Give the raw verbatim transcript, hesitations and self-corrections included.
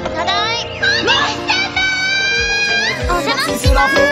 ただいま。お邪魔します。